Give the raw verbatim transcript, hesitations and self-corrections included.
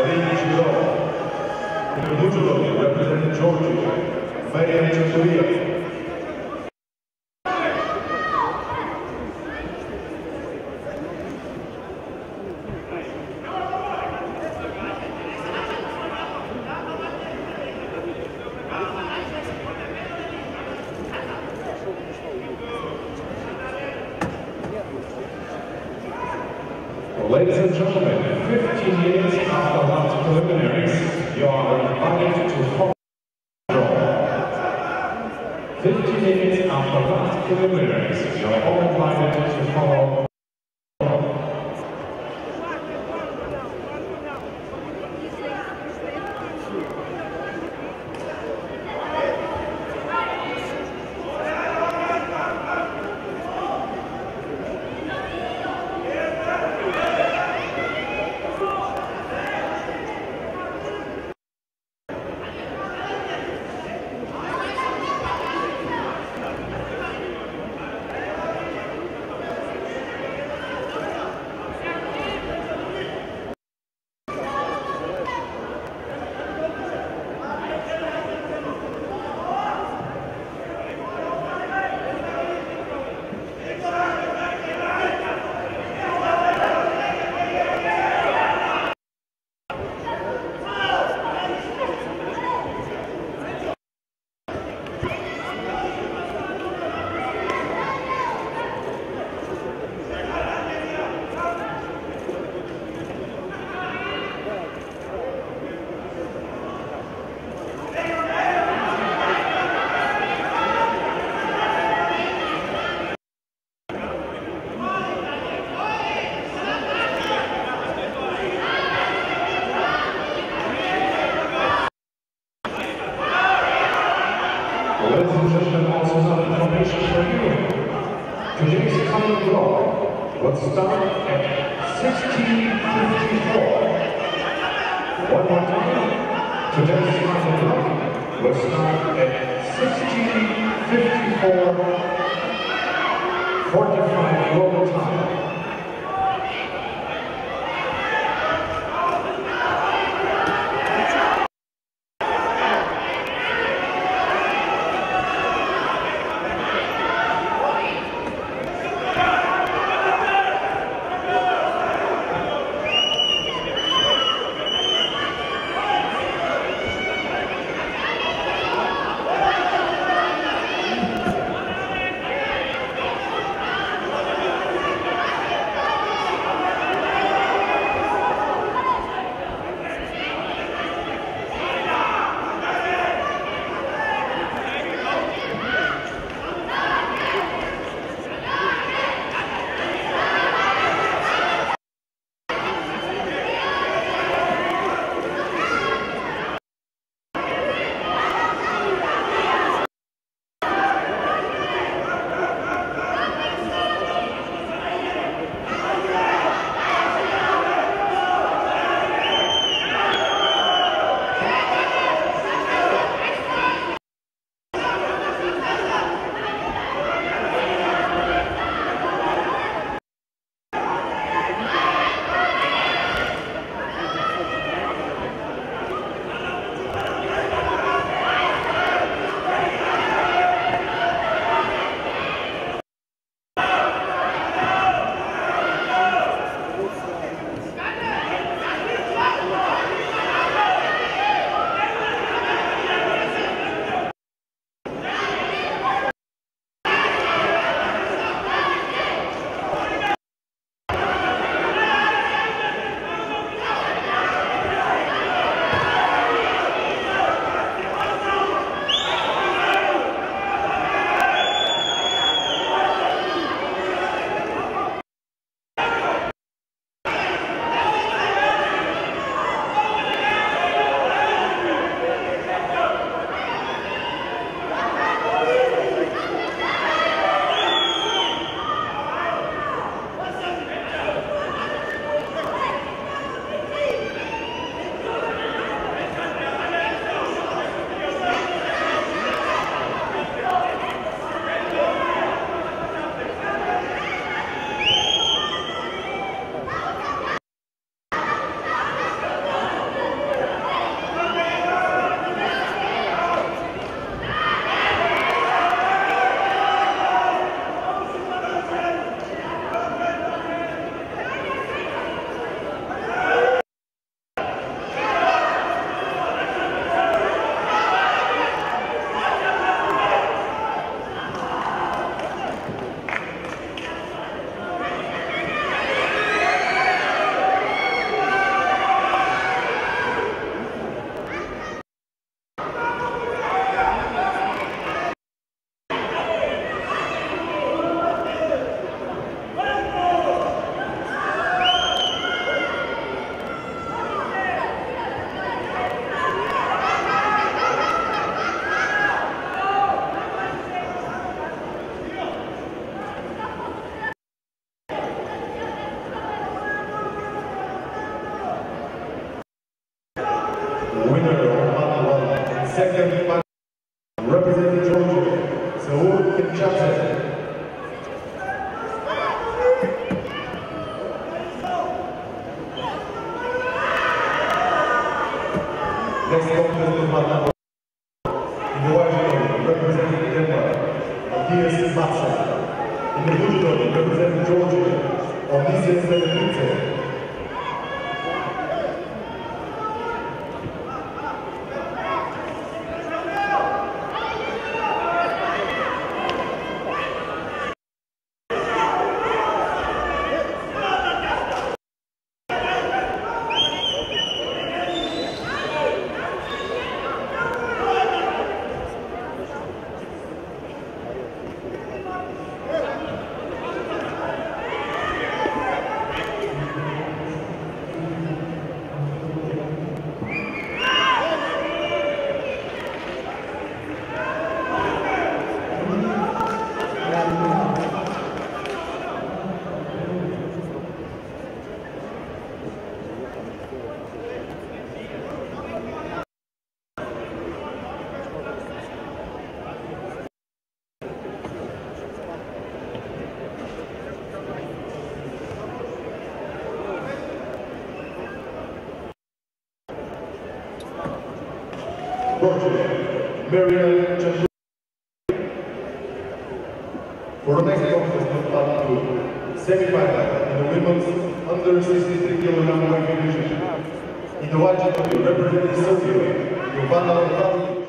years old. In the Mujalogi, representing Georgia, Mariam Chakuria. Ladies and gentlemen, fifteen minutes after last preliminaries, you are invited to follow the draw. fifteen minutes after last preliminaries, you are all invited to follow the draw. Ladies and gentlemen, also some information for you. Today's coming draw will start at sixteen fifty-four. One more time. Today's coming draw will start at sixteen fifty-four, forty-five local time. Winner of round one. Second final, representing Georgia, Saul Kinshasa. Next contest is round number one. In the white zone, representing Denmark, Matthias Matze. In the blue zone, representing Georgia, Odysseus Sevenitze. Marianne Chandru. For the next contest of part two, semi-final in the women's under sixty-three kilogram weight division. In the white category, representing Serbia, Jovana Lopez.